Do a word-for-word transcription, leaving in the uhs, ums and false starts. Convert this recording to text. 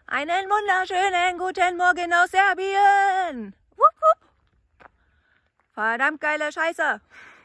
Einen wunderschönen guten Morgen aus Serbien. Wupp, wupp. Verdammt geile Scheiße.